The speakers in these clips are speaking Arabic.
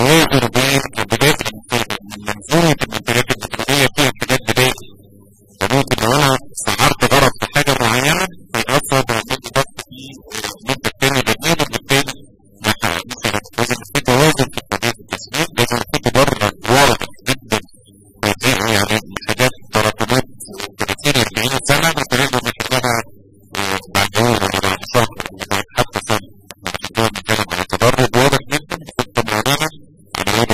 توازن بين بداية منظومة المنتجات الإلكترونية فيها حاجات بداية، فممكن لو أنا استعرت غرض في حاجة معينة هيأثر ويعمل لي ضغط في منتج تاني بديل، وبالتالي ما حققناش. لازم في توازن في قضية التسويق، لازم في تبرع واضح جدا يعني حاجات تراكمات 30 40 سنة ممكن نقدر نحلها بعد يوم ولا بعد شهر ولا بعد حتى سنة. احنا بنتكلم على تدرج واضح جدا، خطة معينة، عمليات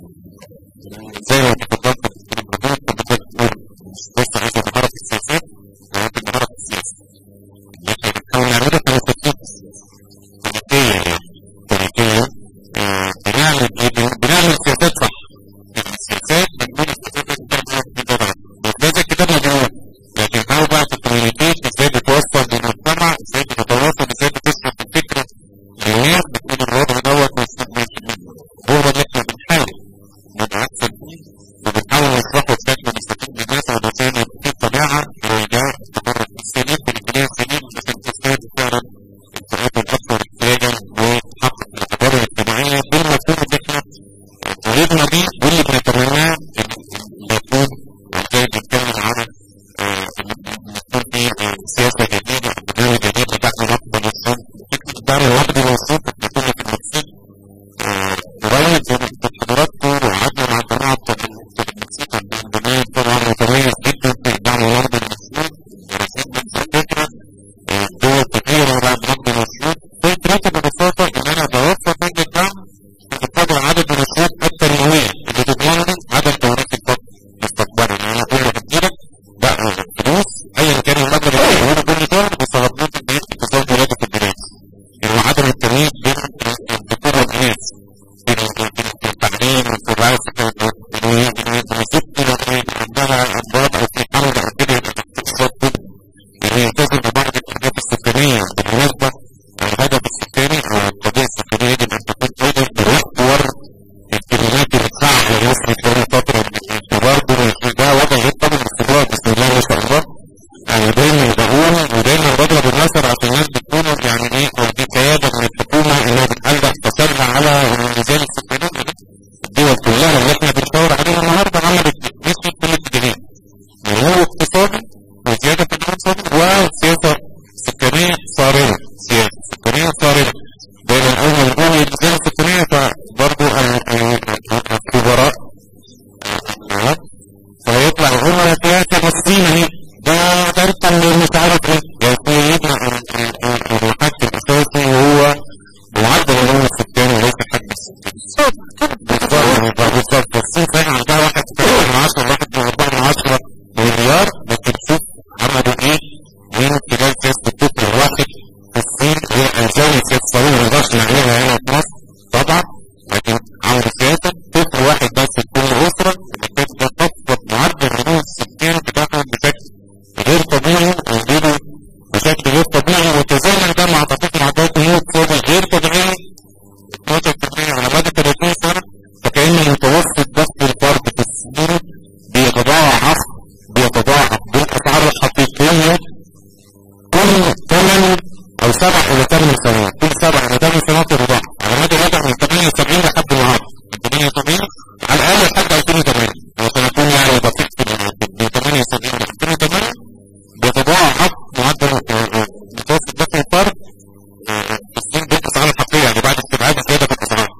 زي ما تفضلت في البرنامج بتقول مش بس عايزة مهارة في السياسات، ولكن مهارة في السياسة. اللي احنا بنحاول نعملها في التفكير سلوكية يعني سلوكية. بنعمل سياسات صح. السياسات بنقول السياسات لازم كتاب مجموع، لكن هو بقى في الكوميونيكيشن ازاي بتوصل للمجتمع، ازاي بتتواصل، ازاي بتشرح الفكرة للناس، بتكون الوضع دوت هو اللي احنا بنحاول نبقى احسن فيه، وبنحاول نشرحه بشكل مستفيد للناس علشان في طبيعة وجاء تبرر في السليم في الاتجاه السليم عشان تستفاد فعلا الفئات الأكثر احتياجا وتحقق الأدوار الاجتماعية بالمفهوم اللي احنا ولدنا بيه واللي بنتمناه اللي يكون وازاي بنتكلم عن يكون في سياسة جديدة أو برنامج جديد لدعم الوحدة والصوت. فكرة دعم الوحدة والصوت بتكون في المكسيك قريب زي ما حضراتكم وقعدنا مع الجماعة بتاعت المكسيك البرنامج طبعا متميز جدا في دعم الوحدة والصوت ورسيت نفس الفكرة دول كثيرة دعم الوحدة والصوت. فكرتي ببساطة إن أنا بوفر فكرة دعم بتتبع عدد من الشروط التنموية اللي تضمن لي عدم توريث الفقر مستقبلا. يعني أنا أقول لك كده بقى فلوس أيا كان المبلغ اللي بيقوله كل شهر بصرفات البيت اقتصاد ولادة البلاد. يعني عدم التمييز بين الذكور والإناث في التعليم وفي الرعاية الصحية عندها أمراض أو في حمل أو كده يبقى اقتصاد كده. يعني يلتزم ببعض الأهداف السكانية بالمناسبة. الهدف السكاني أو القضية السكانية يجب أن تكون أيضا بمحور الكلمات اللي بتساعد على مصر خلال فترة برضه ده وضع غير طبعا باستمرار بسم الله ما شاء الله. أنا دايما بقول ودايما بضرب المثل عشان الناس بتقول يعني إيه أو دي قيادة من الحكومة إنها بتحلق تصرف على الميزان السكاني. الدول كلها اللي إحنا بنشاور عليها النهارده عملت مشي كل اتجاهين. نمو اقتصادي وزيادة في الاقتصاد وسياسة سكانية صارمة. سياسة سكانية صارمة. دايما أول ما نقول الميزان السكانية فبرضه الخبراء فيطلع هو سياسة مسلمة هي ده تركا مش عارف ايه. يعني يبقى الحد الأساسي وهو معدل النمو السكاني وليس حد السكاني. بالظبط الصين فعلا عندها 1.4 مليار لكن شوف عملوا ايه من خلال سياسة الطفل الواحد في الصين. هي أنزال سياسة صغيرة ما نقدرش نعملها هنا في مصر طبعا، لكن عملوا سياسة طفل واحد بس في كل أسرة اللي تخفض معدل النمو السكاني بتاعهم بشكل غير طبيعي ويزيدوا بشكل غير طبيعي. وتزامن ده مع تخفيض معدلات النمو الاقتصادي غير طبيعي 12% على مدى 30 سنة. فكأن متوسط دخل الفرد في السنين بيتضاعف بالأسعار الحقيقية كل 8 أو 7 إلى 8 سنوات. كل 7 إلى 8 سنوات يتضاعف على مدى رجع من 78 لحد النهارده. من 78 على الأقل لحد 2008 وسنكون يعني دقيق من 78 ل 2008 بيتضاعف معدل متوسط دخل الفرد في السنين بالأسعار الحقيقية يعني بعد استبعاد الزيادة في الأسعار.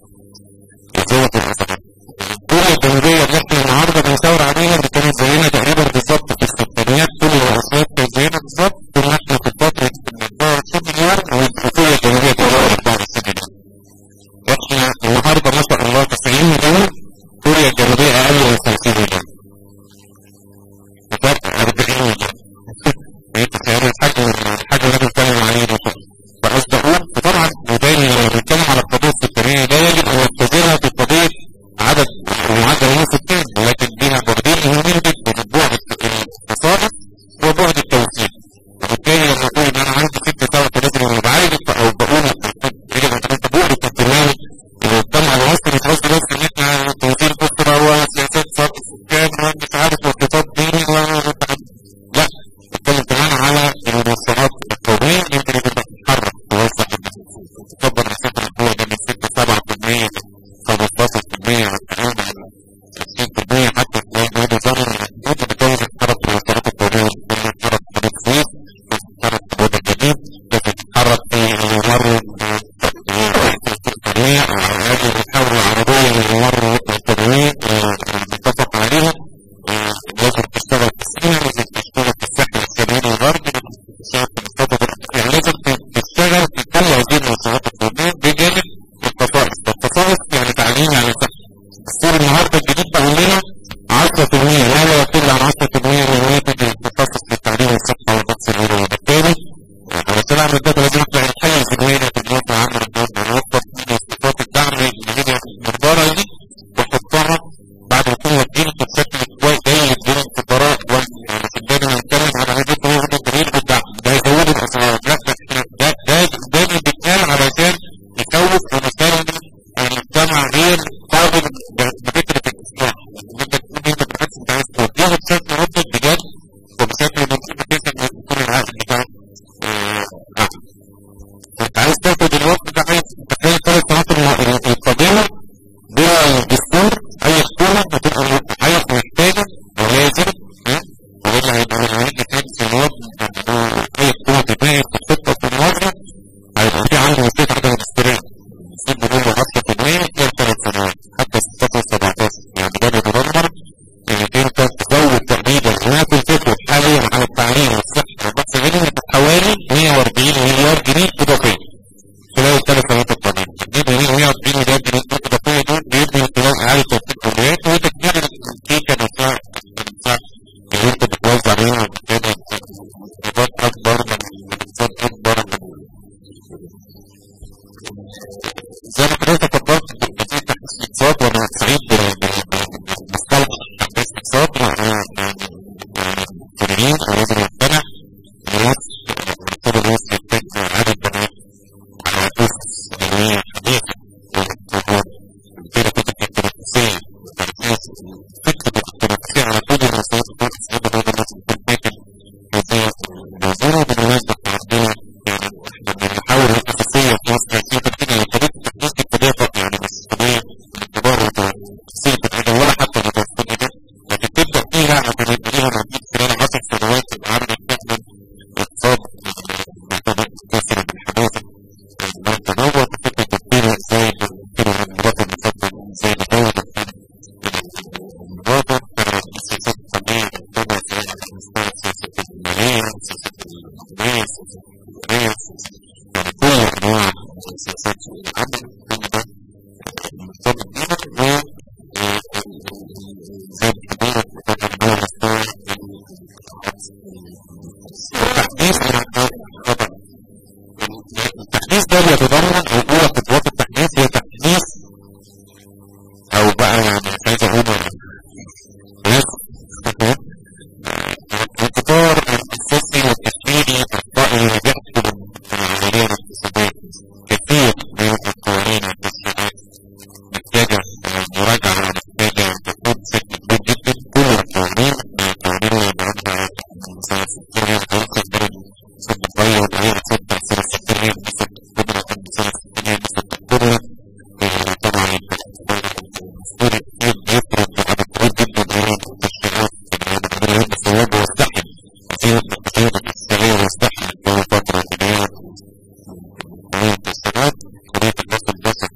كوريا الجنوبية اللي احنا النهارده بنشاور عليها اللي كانت زينا تقريبا بالظبط في الستينات كل الرئاسات كانت زينا بالظبط. كنا احنا في فترة 24 مليار وكوريا الجنوبية تقريبا 24 مليار. احنا النهارده ما شاء الله 90 مليون. كوريا الجنوبية أقل من 50 مليون. فرق 40 مليون. تخيلوا الحجم اللي بنتكلم عليه ده. فقصدي أقول طبعا ودايما لما بنتكلم على القضية السكانية ده يجب أن نتزنها في قضية عدد ومعدل النمو السكاني، ولكن بيها بعدين مهمين جدا بعد الاقتصادي وبعد التوسيع. وبالتالي لما اقول ان انا عندي 6 لازم بعالج او بقول يجب ان تكون بعد البرنامج المجتمع المصري مش قصدي بس ان احنا توزيع الاسره وسياسات صرف السكان ومش عارف واقتصاد ديني لا، بتكلم كمان على المنظمات القوميه اللي انت لازم تتحرك توسع تكبر مساحه القوه ده من 6-7% 15% والتعامل على 20% حتى تلاقي هذا زمن محدود بتوزع تتحرك في المسارات القوميه لما تتحرك في حدود السويس تتحرك في الوضع الجديد تتحرك في الممر السكانيه او هذه المحاور العربيه للممر القومي المتفق عليها. لازم تشتغل في سيناء، لازم تشتغل في الساحل الشمالي الغربي، لازم تشتغل في المستوطن يعني لازم تشتغل في كل هذه المنشآت القوميه بجانب الخصائص. الخصائص يعني تعليم يعني الصورة النضاره دي واحطها بعد ما يكون واخدين بشكل كويس جيد بين الفقراء يعني في البدايه هنتكلم على هذه الطريقه الجميل بتاع ده يزود الاسعار. لا ده اللي بيتقال علشان يخوف ومثلا المجتمع غير قابل بفكره الاصلاح. انت تقول انت بالعكس انت عايز توجهه بشكل مطلق بجد وبشكل مطلق بحيث ان يكون العقل بتاعك انت عايز تاخد الوقت ده. عايز تخيل 3 سنوات القادمه بلا دستور اي حكومه هتبقى عايز محتاجه ولازم ولا هيبقى هيجي تنسى الوقت اي حكومه تبقى في الخطه في المواجهه هيبقى في عنده مشكله عدم الاستيراد. يصيب بيقولوا 10% خلال 3 سنوات حتى 16 17 يعني ده بيتدمر انك انت تزود تقريبا ما تنفقه حاليا على التعليم والصحه والبحث العلمي حوالي 140 مليار جنيه اضافيه خلال 3 سنوات القادمه. دي 140 مليار جنيه اضافيه دول بيبنوا خلال اعاده توفير كليات وتكبير الكيكه نفسها اللي انت بتوزع عليها وبتبقى اقتصاد اكبر زي ما حضرتك فكرت في تحديث الاقتصاد. وانا سعيد بمصطلح تحديث الاقتصاد يعني كلمين او لازم يقتنع الناس كل الناس يحتاج عدد بنات على اسس علميه حديثه وكده كتب التنافسيه وتركيز فكره التنافسيه على كل المستويات السياسيه ده لازم يكون فاكر كيفيه موضوع. بالمناسبه عندنا يعني احنا بنحاول الاساسيه في مصر هي تبتدي قضيه التحديث القضيه يعني مش قضيه الكبار وتفصيل الادب ولا حتى متوسط الادب لكن تبدا فيها عشان يبقى ليها مردود خلال 10 سنوات تبقى عارفه تعمل اقتصاد كثر بالحداثه تنوع في فكره تفكيره ازاي تفكير المرات المفضل ازاي نحاول المواطن السياسات الفنيه تبقى سواء على مستوى السياسات الماليه السياسات الاقتصاديه السياسات الاداريه يعني كل انواع السياسات العمل كل ده مرتبط بيها و زي الكبيره مرتبط على مستوى التحديث. التحديث ده بيتضمن او اولى خطوات التحديث هي تحديث او بقى يعني مش عايز اقول القطار الاساسي والتشريعي الرائي اللي بيحكم العمليه الاقتصاديه. كثير من القوانين والتشريعات محتاجه مراجعه محتاجه تكون بشكل كبير جدا. كل القوانين اللي عندها مثلا السكريه بتوقف درجه صوت الري وتغيير صوت تاثير السكريه بنسبه قدره المثال السكريه بنسبه القدره طبعا الدستور يفرض عدد كبير جدا من التشريعات اللي هي بصواب ويستحي كثير من التشريعات الاقتصاديه ويستحي له فتره كبيره من التشريعات قضيه الفصل البصري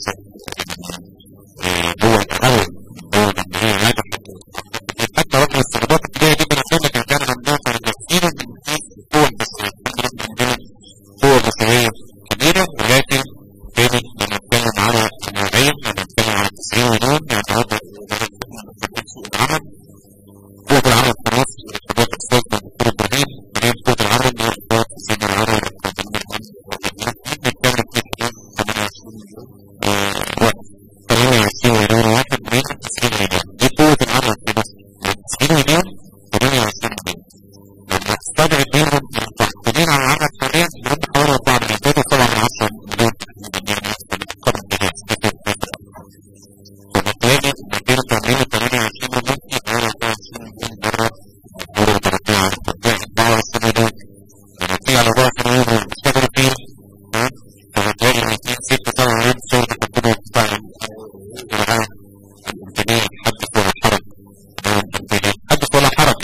هو الاول هو اللي هي ناجحه حتى رقم الاستخدامات الكبيره جدا عشان كان عندنا تفكير ان في قوه بشريه عندنا قوه بشريه كبيره ولكن تاني لما نتكلم على النوعيه لما نتكلم على 90 مليون يعني هذا سوق العمل قوه العمل في مصر قضيه اقتصاد من الدكتور ابراهيم بعدين قوه العمل اللي هو اقتصاد سيدنا العرب بنتكلم في 28 مليون واحد من 90 مليون دي قوه العمل في مصر 90 مليون 28 مليون لما تستبعد منهم المتعاقدين على العمل حاليا بنبقى حوالي 4 مليون طبعا 10 مليون القرن الجاهز فبالتالي ما بين 28 مليون في حوالي 24 مليون بره بره تربيع 24 مليون لما تيجي على 24 مليون بيشتغلوا فيه فبتلاقي ان في 6 7 مليون شغل تكتبه بتاع الرعايه الانتاجيه حدث ولا حرج حدث ولا حرج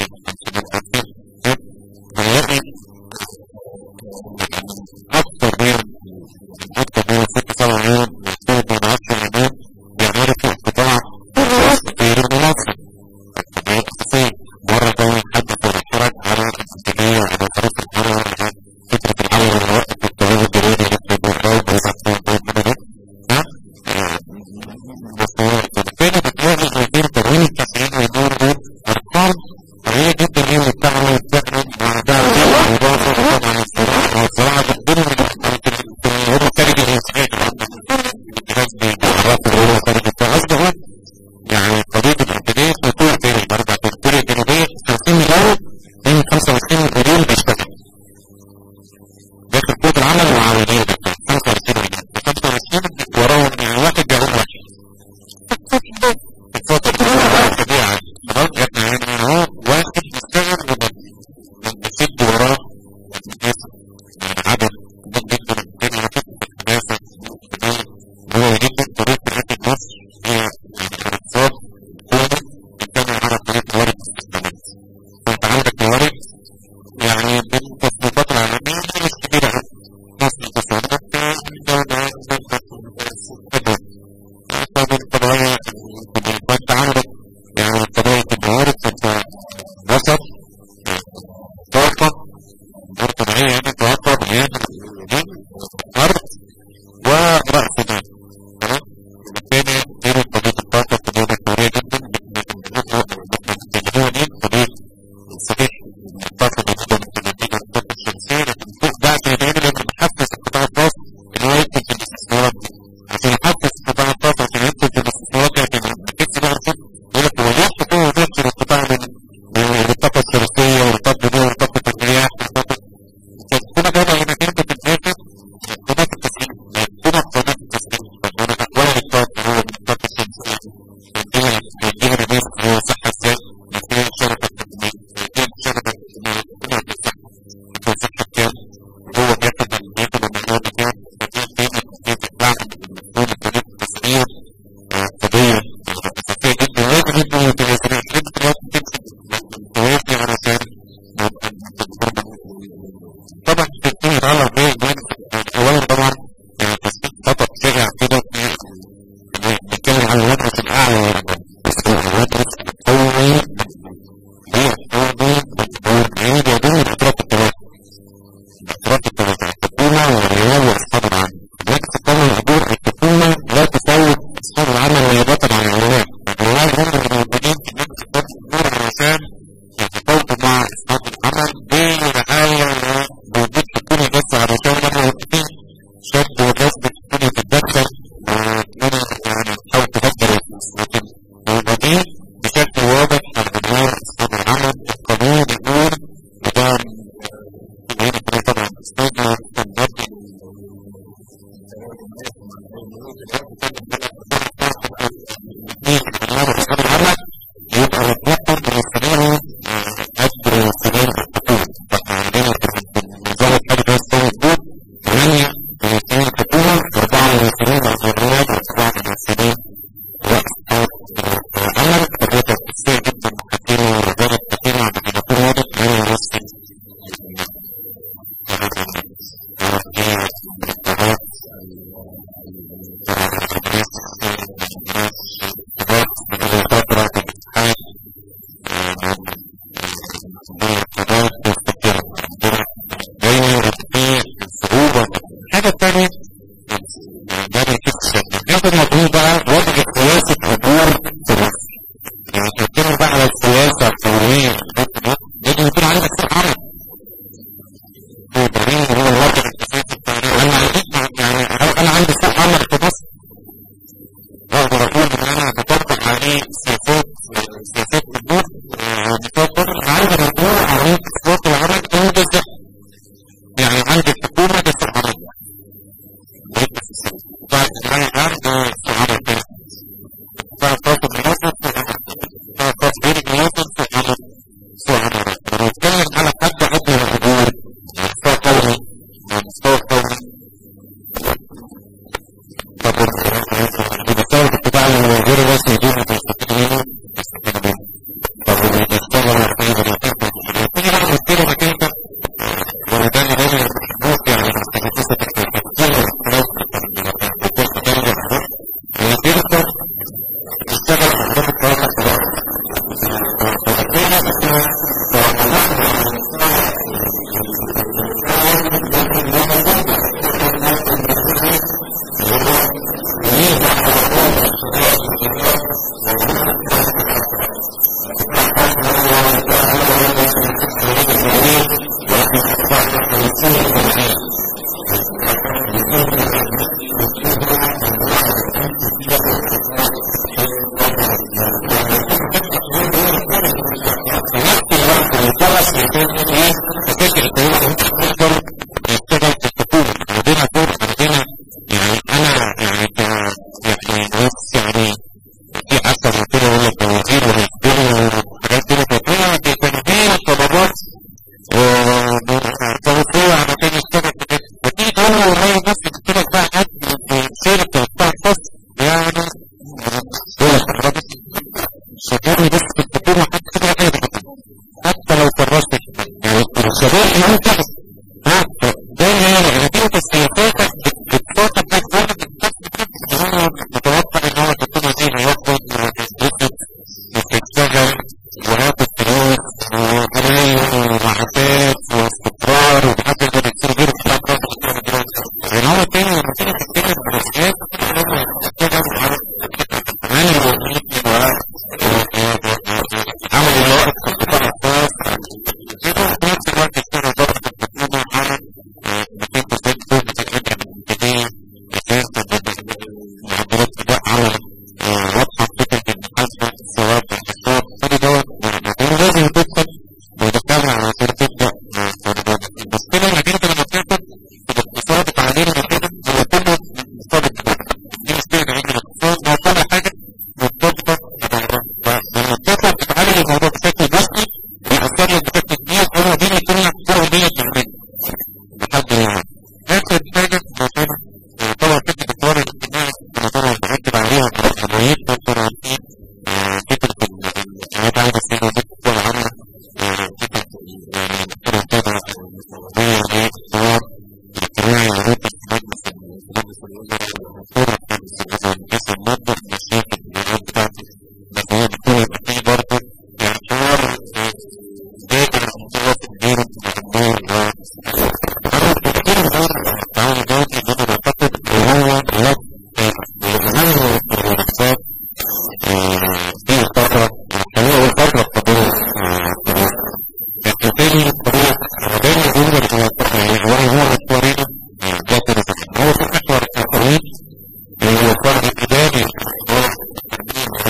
هنلاقي اكتر من 6 7 مليون من 10 مليون بيعملوا في قطاع غير بتستخدم طبيعية فانت عندك يعني طبيعة الموارد، فانت وسط طاقة غير طبيعية، يعني طاقة بيان أرض ورأس مال. تمام؟ وبالتالي غير طبيعة الطاقة طبيعة ضرورية جدا بنستخدموها دي طبيعة صحيح الطاقة موجودة من النتيجة الطاقة الشمسية، لكن فوق ده عشان يتعمل لازم نحفز القطاع الخاص إن هو يدخل في الاستثمارات دي. عشان يحفز القطاع الخاص عشان يدخل في الاستثمارات دي، عشان ما تكتبش بقى نشوف يقول لك هو ليه الحكومة بتدخل القطاع للطاقة الشمسية والطاقة دي وطاقة الرياح والطاقة الحكومة جايبة هنا كانت بتتنافس قناة التسخين، قناة التسخين فأنا أحوال الطاقة هو من الطاقة الشمسية يديها ريليس هو صحة ازاي يديها شركة تكميل يديها شركة تكميل الحكومة بتفتح صحة كام هو بياخد الموضوع بتاعه فدي قيمة الدعم المفروض لطريقة التسعير قضية أساسية جدا لازم يبقوا متوازنين لازم دلوقتي تمسك توازي علشان طبعا التسعير يتعلق بيه أولا طبعا تسعير خطأ شائع كده بنتكلم عن المدرسة الأعلى المدرسة القومي هي القومي هي يدور الأطراف الثلاثة الحكومة والرياض وأصحاب العمل. المدرسة القومي يدور الحكومة لا تساوي أصحاب العمل ويبطل عن العمال. العمال هم اللي موجودين في المدرسة القومي عشان يتفاوضوا مع أصحاب العمل برعاية ووجود حكومي بس علشان لما يبقى شاب وجذب الحكومة تتدخل يعني تحاول تفكر الفلوس، لكن يبقى دي بشكل واضح على مدار أصحاب العمل. القانون يقول وده هنا كده طبعا استاذنا تنظر أصحاب العمل يبقى مطلوب بالنسبة أجر سنين الحكومة. فاحنا عندنا نظام الحاجة ده موجود 8 سنين الحكومة 4 سنين الرياض و7 سنين وأصحاب العمل. فهذا كثير جدا حكينا ورجالة حكينا عن حكومة واضح غير الرسمي حاجة تانية يعني كده المفروض بقى وضع سياسة عبور في مصر. يعني كتير بقى على السياسة القومية لازم يكون عندك سوق عمل. هو دليل هو الوضع السياسي بتاعنا. أنا عايز يعني أنا عندي سوق عمل في مصر أقدر أقول إن أنا بطبق عليه سياسات الدول بطبق عندي مجموعة عليه سياسات العمل بالظبط. يعني عندي الحكومة ده سوق عمل بعد ما عندي سوق عمل تاني فخاص بالمواطن فخاص بالمواطن سوق عمل بنتكلم على حد أدنى الأجور مستوى قومي مستوى قومي. طب المستوى القطاع غير الرسمي دول بيستفيدوا منه طب اللي بيشتغل ويحتاج تيجي بقى مشكلة انك انت وده اللي لازم نشوف يعني مستفيدوسة تكتير هي تقدر تشتغل في أهداف الطاقة حتى لو فرشت يعني الشباب ينتهي ده يعني السياسات بتفاقد بقى متوقع ان هو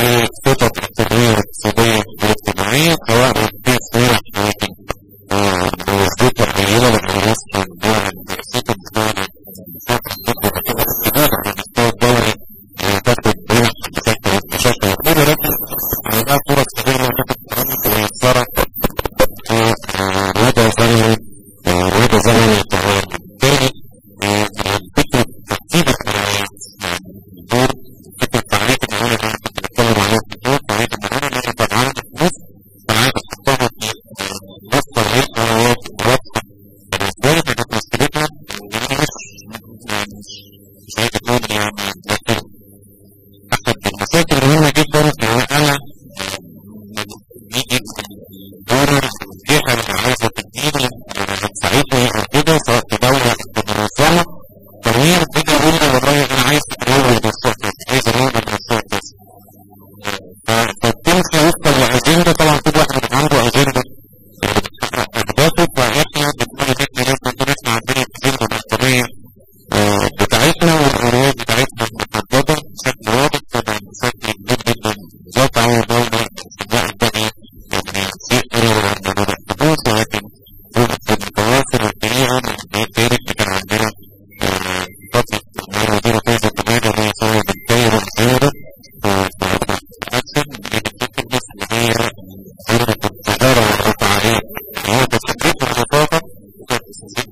خطط اقتصادية واقتصادية واجتماعية سواء في صورة بوظيفة قليلة للناس من خطط مستوى المستوى الدولي تاخد بشكل كبير ولكن عندها فرص كبيرة تاخد ميسرة وده زمني طويل. بالتالي فكرة ترتيب الخدمات دور فكرة تعريف المعونة اللي انا كنت بتكلم عليها في الدور تعريف المعونة اللي انا طبعا فلوس فانا عايز احطها في وسط القرارات واضحة بالنسبة لي كانت مسؤوليتها يعني مش عايز اقول يعني لكن احد المشاكل المهمة جدا ان انا يجي دور الجهة اللي عايزة تديني هتساعدني او كده سواء في دولة او في منظمة تغيير كده اقول له والله انا عايز اروح للمستقبل عايز اروح للمستقبل فبتمشي وفقا لاجنده طبعا كل واحد بيبقى عنده اجنده اهدافه فاحنا بنقول ان احنا لازم نكون احنا عندنا الاجنده الوطنيه بتاعتنا والاولويات بتاعتنا محدده بشكل واضح طبعا بشكل كبير جدا بالذات على دوله لا تنتهي يعني شيء من الحدوث ولكن بالتواصل والطريقه الثالث اللي كان عندنا فتره المديره فايزه كمان اللي هي صاحبه الدايره الزياده اكشن اللي بتفكر بس اللي هي صوره التجاره والرفاهيه هي تثبيت الرقابه وكانت تثبيت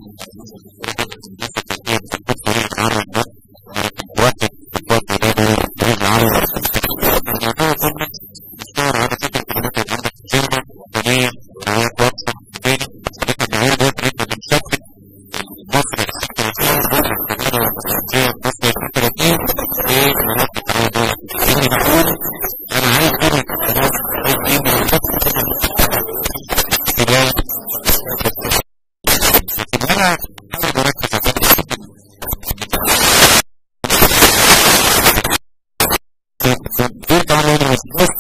العالم ده واحد الفتره ده العالم الموضوع كله مستوى على فكره كلمات اللي عندك كلمه وطنيه وهي واضحه تاني مسؤوليتنا النهارده ده احنا بنشكل مصر الثلاثين مصر الكبيره مصر الثلاثين ايه المناطق العالميه اللي بقول انا عايز اعمل اقتصاد عايز ايه من النفس كده لكن انا عايز اركز على دول طبعا انا مش بس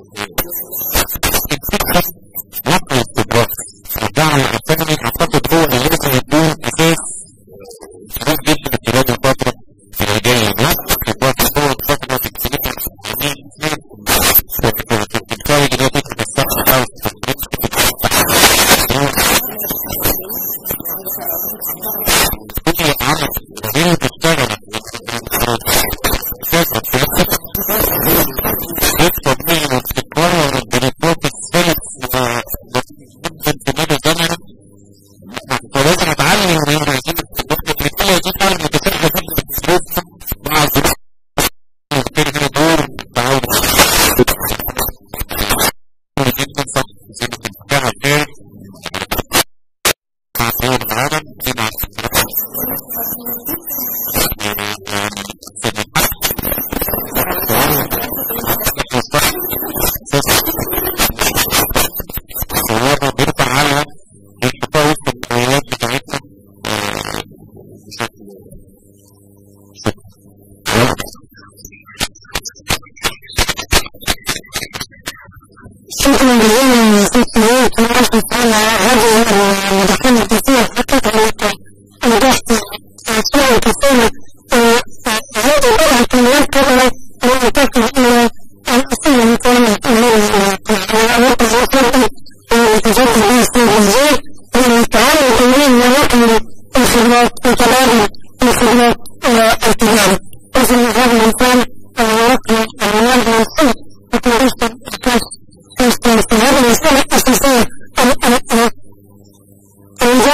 الفكره نقل الخبرات الدعم الاكاديمي اعتقد هو اللي لازم يكون اساس كبير جدا في خلال الفتره الجايه نقل الخبرات هو الفتره في السنين بالتالي دلوقتي بتستخدم او كل عمل غير تشتغل طبيعي والتكرار والبريكات الثالث جدا في مدى زمن فلازم اتعلم من عايزين البريكات عايزين تعلم متسابقة جدا في الظروف مع الظروف وبالتالي هنا دور تعاون جدا صح زي ما كنت بتاعها الثالث مع دور العالم دي مع الصوابع بيرفع عنها الحفاظ في الحيوانات بتاعتنا شكرا جزيلا سيدي كنت على هذه المداخلة الكثيرة حقيقة نجحت سؤال كثير هذه الأولى الكلمات قبل أن أتكلم إلى الأصل من كلمة الوقت الأخير وتجدد الإنسان الزيت والتعامل الأولين من نقل الخدمات وتبادل الخدمات التجارة وفي هذا الإنسان نقل المال والسوق وتنشط في هذا المسألة الأساسية الوظيفة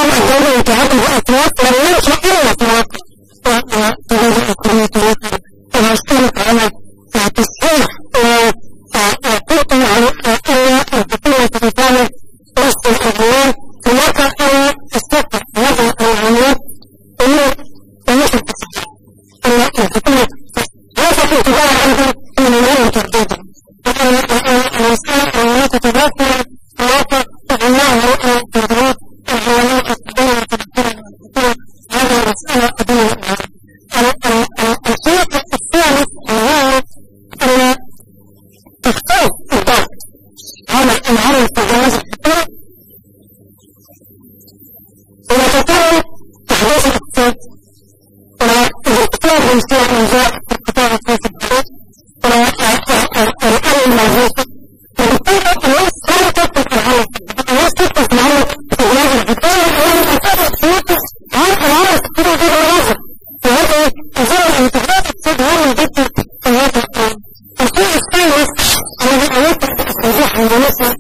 الوظيفة وبالتالي الناس لا تدخل في العمل الناس تدخل في العمل في الوظيفة بالتالي الناس تدخل في الوظيفة عارف العمل كده غير الوظيفة فهذا تزرع الانتخابات تصير هون جدا في هذا الشيء الثاني الذي أردت التوضيح عن مثل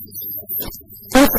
كيف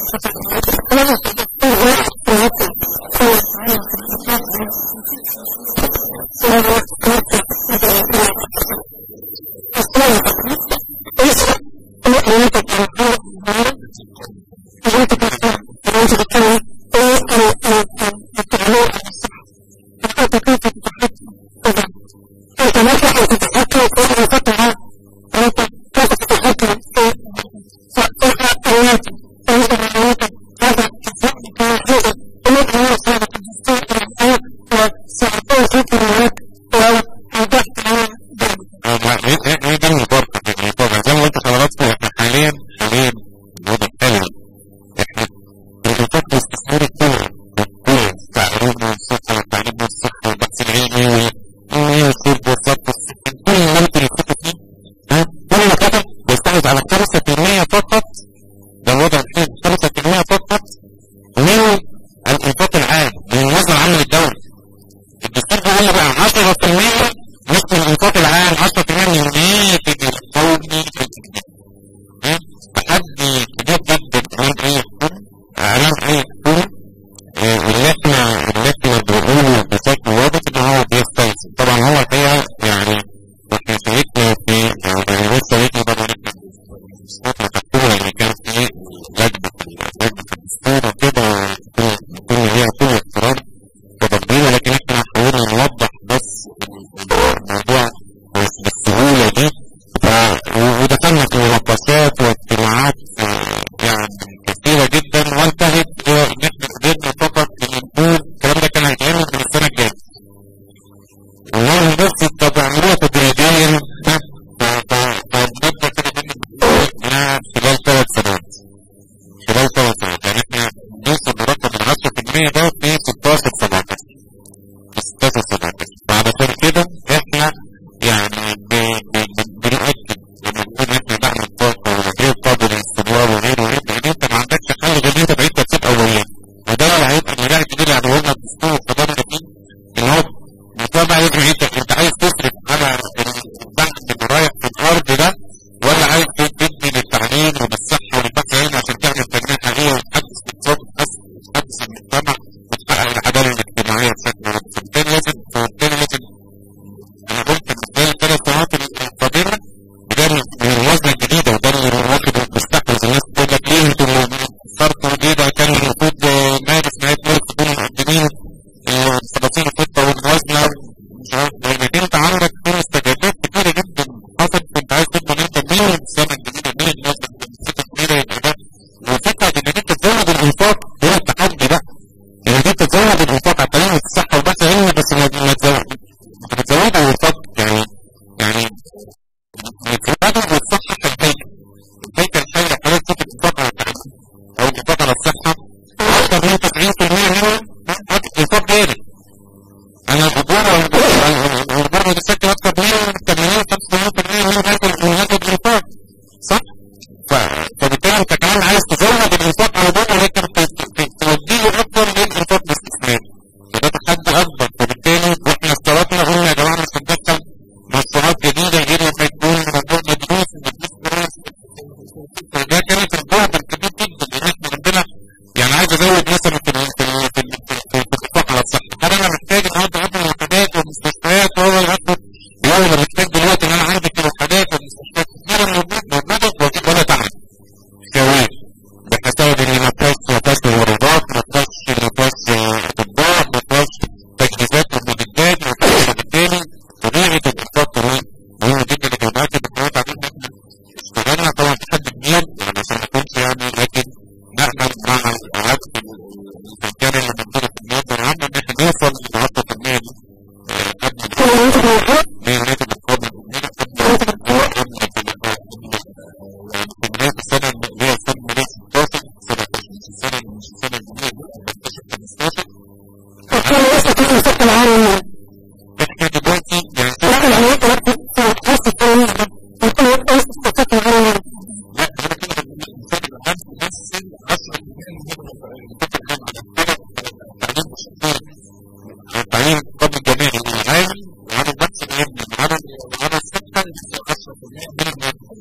بعد كده احنا يعني بنأكد لما نكون احنا بعمل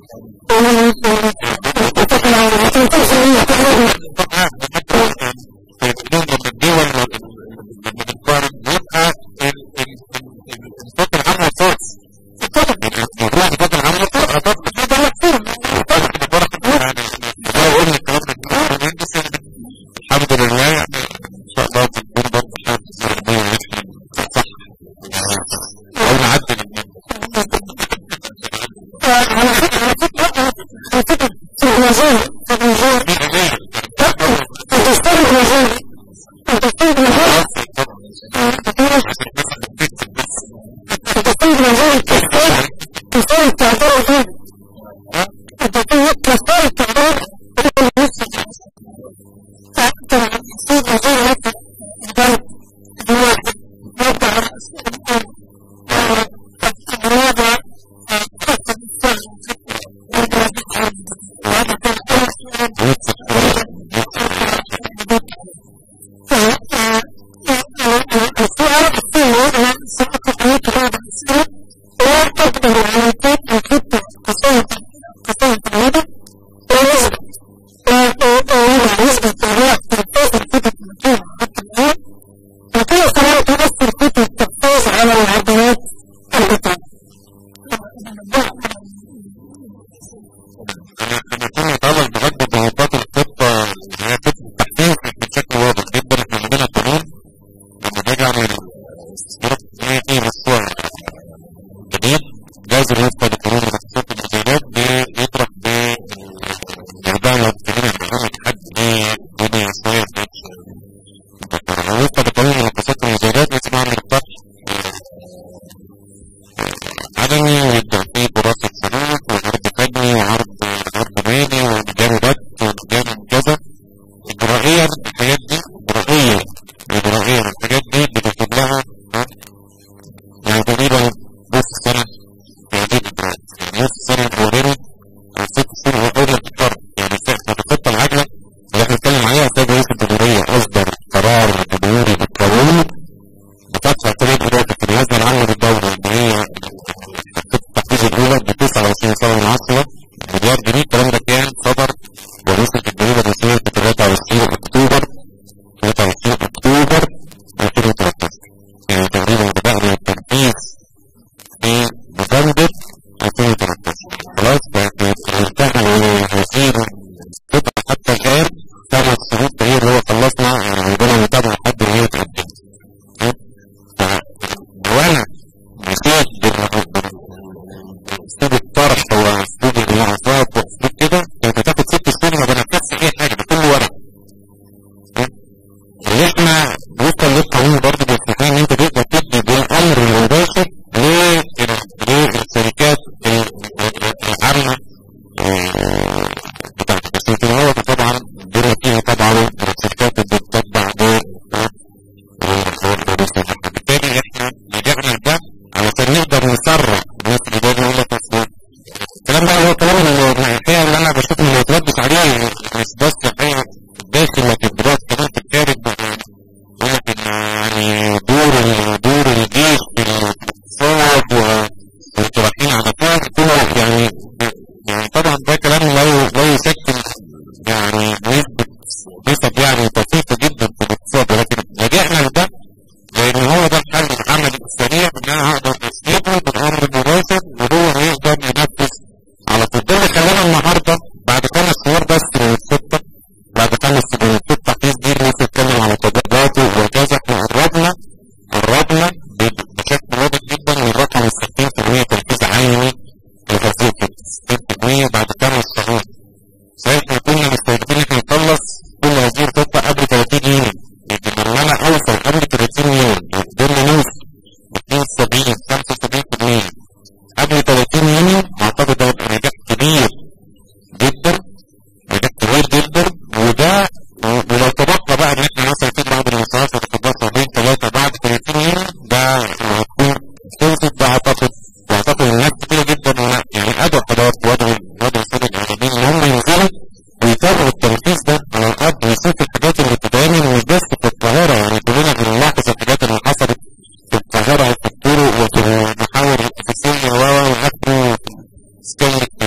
بعد 5 شهور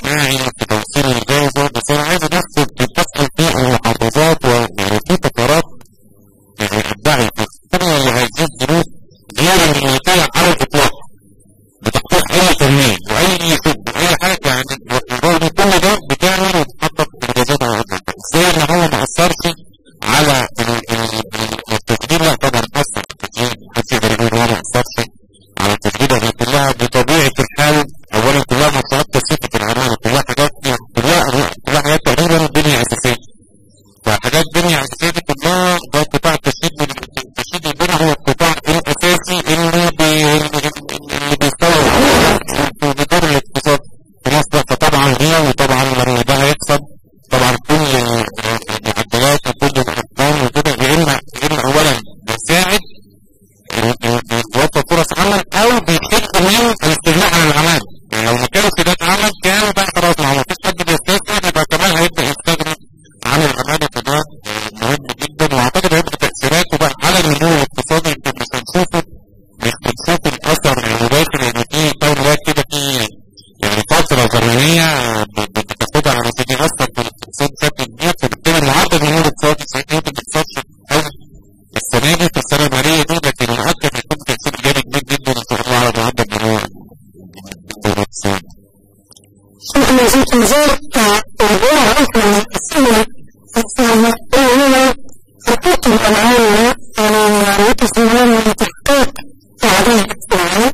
الاجتماعي في توصيل الجوزة، بس أنا عايز بس تتدخل في المحافظات ويعني في تقارات الدعي في السنة اللي هذه الظروف غير المماثلة على الإطلاق بتحقيق أي تنمية وأي شغل وأي حاجة، يعني رغم كل ده بتعمل وتحقق إنجازات على الأرض. إزاي إن هو ما أثرش على التسجيل؟ لا طبعا أثر التسجيل، محدش يقدر يقول هو ما أثرش على التسجيل. هي كلها بطبيعة الحال أولا كلها مشروعات تسويق العمالة، كلها حاجات كلها حاجات تقريبا بنية أساسية. فحاجات بنية أساسية دي كلها ده قطاع التشييد البناء هو القطاع الأساسي اللي بيستوعب في جدار الاقتصاد في مصر. فطبعا هي وطبعا لما ده هيحصل طبعا كل المعدلات وكل الأرقام وكده يا إما أولا بيساعد بيوفر فرص عمل أو بيحد من الاستغناء عن العمل. يعني لو ما كانوا سيدات عمل كانوا بقى خلاص ما فيش حد بيستثمر يبقى كمان هيبدأ يستغنى عن العمالة. فده مهم جدا، واعتقد هيبقى تأثيراته بقى على النمو الاقتصادي. مش بنشوف الأثر المباشر اللي فيه كون وقت كده فيه يعني فترة زمنية بتاخدها على سبيل أثر في الاقتصاد بشكل كبير، فبالتالي المعدل النمو الاقتصادي صحيح ما بيحصلش السنة دي في السنة المالية دي، لكن مؤكد هيكون تأثير إيجابي كبير جدا إن شاء الله على معدل النمو الاقتصادي. شوف ما زلت نزلت الربوع أصلا السنة السنة الأولى خطوط الألعاب يعني تسمى من تحقيق العدالة الاجتماعية،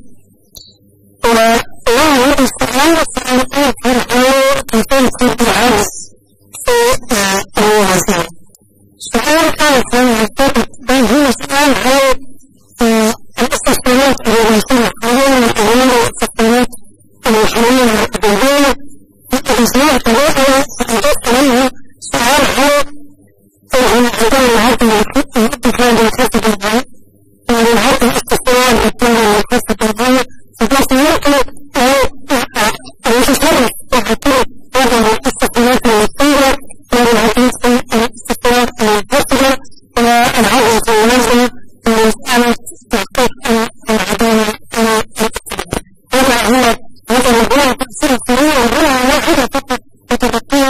ولا الاستقلال السنة في الحياة تكون في العرض في الموازنة. السؤال الثالث مرتبط به سؤال هو الاستثمارات الرئيسية، خلينا نتكلم الاستثمارات المحلية والأجنبية. الإسلام كلها سأجبت منها سؤال هو عندما العدل الاتفاق الخاصة بالبيع والعدل الاستثمار بالدولة الخاصة بالبيع، فبس يمكن أن يتصرف ويكون وضع الاستثمارات المستمرة والعدل الاستثمارات المنفصلة والعدل المنظم لمسألة تحقيق العدالة الاجتماعية. هذا الموضوع تأثير السريع وهو واحدة فقط تتبقى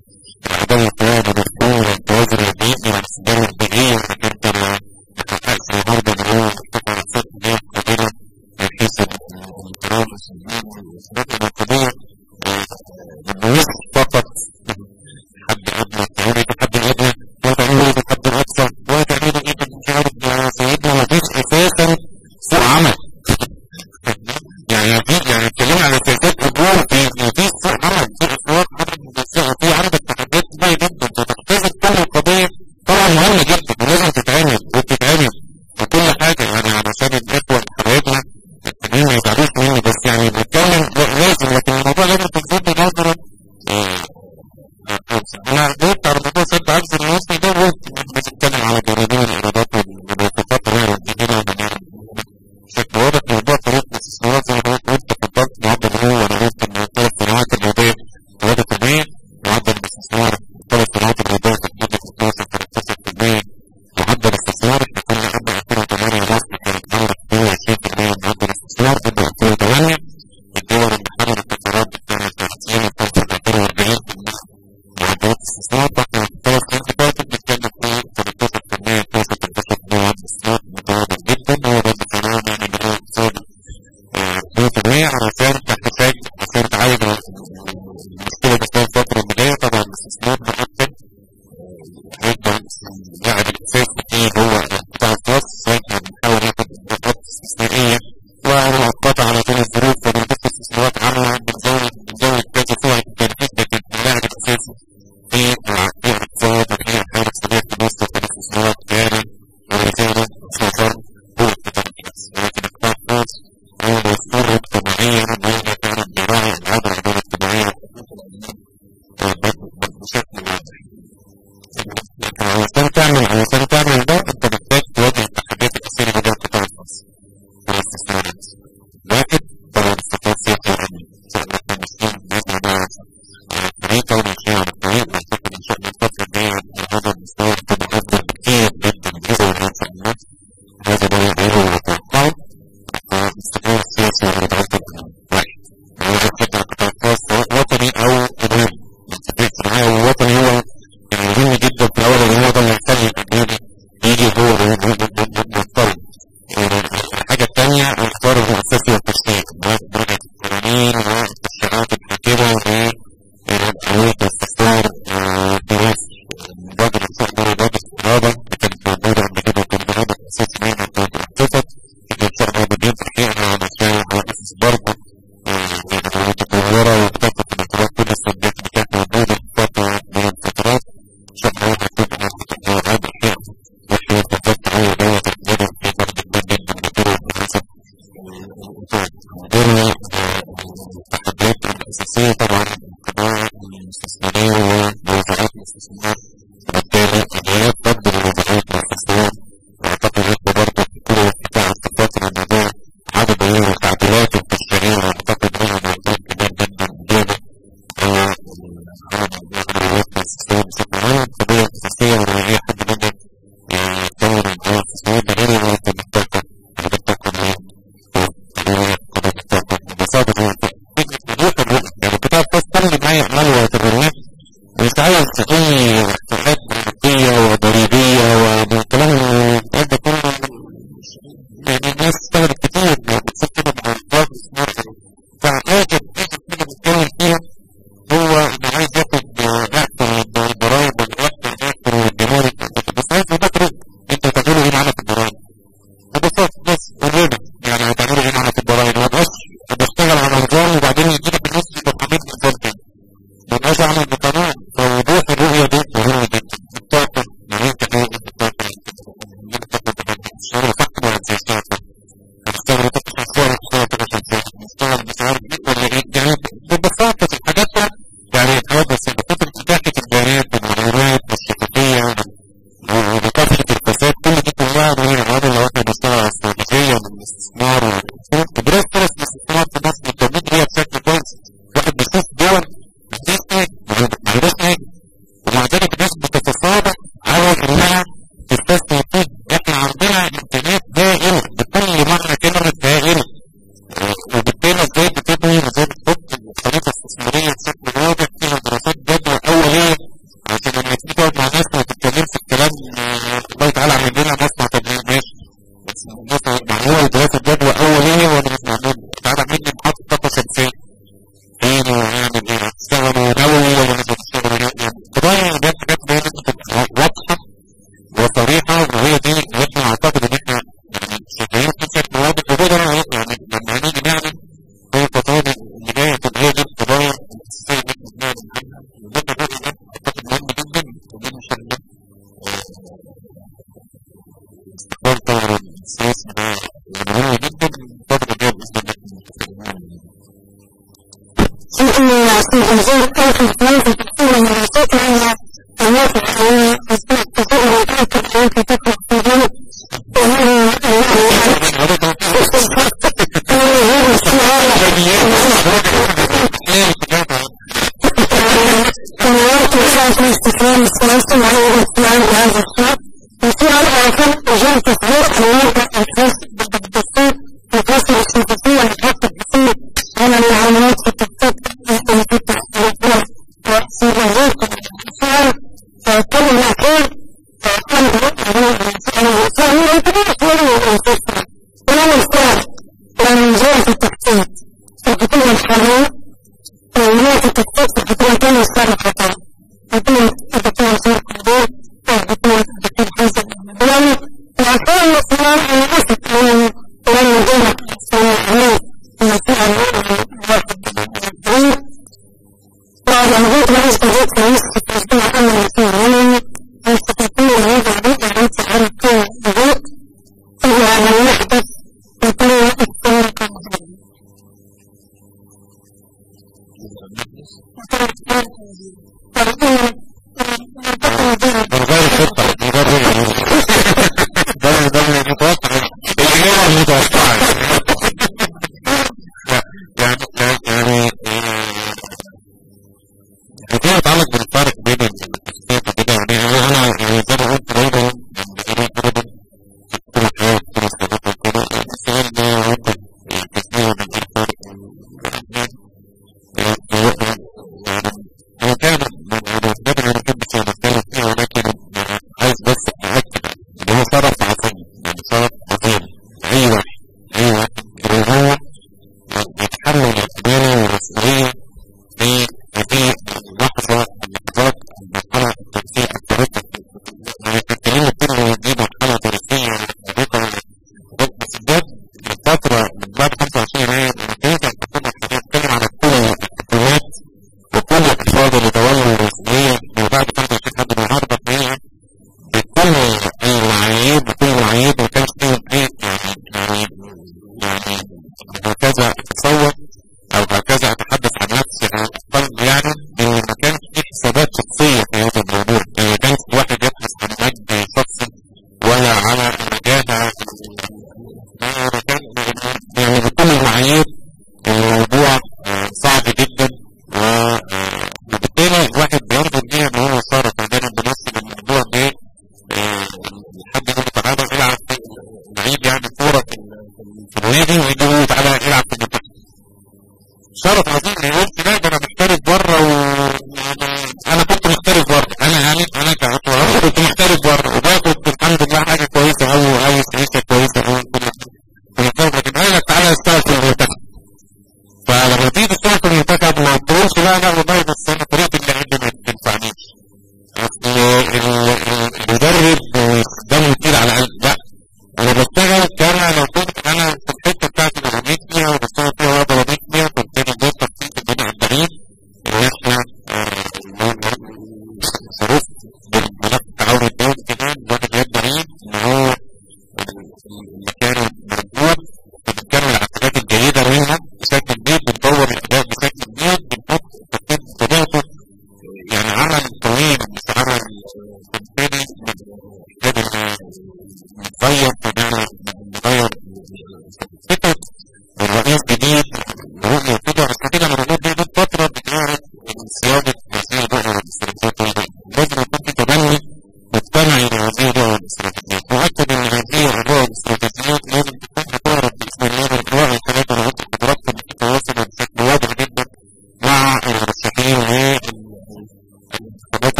العدالة القوية بالدستور والتوازن البيئي والاستدامة البيئية، انك انت ما تحققش النهارده ان هو تقع الصوت اللي هي قادرة من حيث الانقراض والسلام والإثبات العقدية بالنص فقط. حد أدنى تعمل إيه حد أدنى، وتعملوا إيه حد أقصى، وتعملوا إيه مش عارف يا سيدنا، ما فيش أساسا سوق عمل. يعني اتكلمنا على سياسات أجور، ما فيش سوق عمل، في أسواق عمل، في عندك تحديات كبيرة جدا، فتحتاج كل القضية طبعا مهمة جدا ولازم تتعمل وبتتعمل وكل حاجة، يعني علشان الإخوة حبايبنا التانيين ما يزعلوش مني، بس يعني بتكلم لازم، لكن الموضوع لازم تتظبط نظرا. أنا جاوبت على موضوع سد عجز المصري ده، وقلت بتتكلم على جانبين الإيرادات والموافقات والجديدة بشكل واضح. موضوع طريقة الاستثمارات زي ما قلت تفضلت معدل هو، وأنا قلت إن 3 سنوات الماضية 3%، معدل الاستثمار 3 سنوات الماضية تحديدا 13%، معدل الاستثمار احنا كنا قبل 2008 مصر كانت عاملة 22% معدل الاستثمار، قبل 2008 الدول اللي حملت القرارات بتاعت 30 وتوصل 40% معدلات الاستثمار، فاحنا في 3 سنين اللي فاتت بنتكلم في 13%، 13% معدل الاستثمار متواضع جدا. هو ده القرار يعني اللي هو اقتصادي 2% علشان تحتاج عشان تعالج المشكلة دي في الفترة اللي جاية. طبعا الاستثمار مؤكد هيبقى يعني الأساس فيه هو القطاع الخاص، فاحنا بنحاول ناخد إجراءات استثنائية ومؤقتة على طول الظروف، وبنضيف استثمارات عامة بنزود كذا فيها التنفيذ، لكن اللاعب الأساسي في الاقتصاد وفي الحالة الاقتصادية في مصر في الاستثمارات كان ورسالة سفر هو القطاع الخاص، ولكن القطاع الخاص هو مصدر اجتماعيا وهو كان بيراعي العدالة الاجتماعية بشكل واضح. علشان تعمل ده انت محتاج تواجه التحديات الأساسية لدى القطاع الخاص في الاستثمارات. واحد طبعا استقرار سياسي وأمني، سواء كان مسلم بإذن الله على الطريقة وماشيين على الطريق، وأعتقد إن شاء الله الفترة الجاية هذا المستوى تبقى أفضل بكتير جدا بإذن الله إن شاء الله. هذا ما يدعوه وتوقعه الاستقرار السياسي والرضاعات الأمنية. واحد هو يحب القطاع الخاص سواء وطني أو أجنبي، الاتفاق معاه هو وطني، هو مهم جدا في الأول إن هو ده اللي يخلي الأجنبي يجي هو مضطر. الحاجة الثانية الاختيار المؤسسي والتشريع، درجة القوانين والتشريعات الحاكمة لأولوية الاستثمار في مصر. مبادرة مبادرة الرابع كانت موجودة قبل كده، وكان ده هدف أساسي منها كانت الاقتصاد، إن إن شاء الله بديت تحقيقها علشان حوافز برضه متطورة وبتاخد في الاعتبار كل السلبيات اللي كانت موجودة في فترة من الفترات. إن شاء الله هتبقى هذا الشيء وفي تفضلت عليه دولة تقدر في فرق كبير جدا بطرق الحسب ضمن التحديات الأساسية طبعا القضايا الاستثمارية وموضوعات الاستثمار، وبالتالي الجهات تقدر موضوعات الاستثمار. أعتقد إنه برضه في كل القطاع الفترة الموضوع عدد من التعديلات التشريعية، وأعتقد إنها موضوع كبير جدا جدا هو عمليات الاستثمار بشكل عام. قضية أساسية وهي حد منها يكون الجهات الاستثمار ده غير مرتب الطاقة، قضية الطاقة بصادق وضوح يعني القطاع الخاص كل ما يعمل ويتبناه، مش عايز أي احتياجات منطقية وضريبية والكلام ده كله. يعني الناس تستغرب كتير بتصير كده مع الأفراد الاستثمار، فعاجب كده بيتكلم فيها هو اللي عايز ياخد أحسن من الضرايب والأحسن من الجمارك، بس عايز يذكر أنت هتعملوا إيه معانا في الضرايب؟ ببساطة بس الربا، يعني هتعملوا إيه معانا في الضرايب؟ ما بقاش بشتغل على نظام وبعدين يجيلك الناس اللي بتحمل بالظبط، ما بقاش أعمل بقانون. فوضوح الرؤية دي مهم جدا. الطاقة يعني أنت في الطاقة الشهر فقط ولا زي الطاقة هتشتغل وتفتح الصور هتشتغل مش عارف إيه ولا إيه، يعني ببساطة الحاجات يعني الحاجات بس بفكرة إتاحة البيانات والمعلومات والشفافية ومكافحة الفساد، كل دي كلها من الأمراض اللي احنا بنشتغل على استراتيجية من الاستثمار ودراسة فرص الاستثمار في مصر. التوجيه هي بشكل كويس، واحد بيشوف دول بتسعى في الفلوس التحصيل من الرسول أن الناس الحقيقية تستطيع أن تأكد أن تدخل في ذلك استخدام السلاسل على الاستعمال بهذا الشيء يصير على أكل مجال تصدير المادة الخاص بالدستور الخاصة بالشرطية والحق الحسية على العمليات في التخطيط المفتح للأطلاق وسيبازات الشعر كل الأخير كان الإنسان يتبع شوية الانفصال ولا الإنسان لأن جاء في التخطيط الحكومة الحالية عمليات التخطيط في الحكومة كانوا السابقة حكومة الدكتور صار قدير حكومة الدكتور حسن يعني العقائد الإسلام أسف لأن مدينة سنة المسيح الواحد الدين بعد أن قلت رئيس قضية رئيس التسبيح أمن المسيحيين يستطيعون هذا البيت الرئيس عن كل البيت إلى أن يحدث لكل إسلام قضية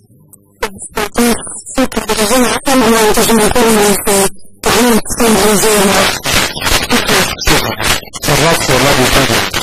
شرفت والله بفضلك.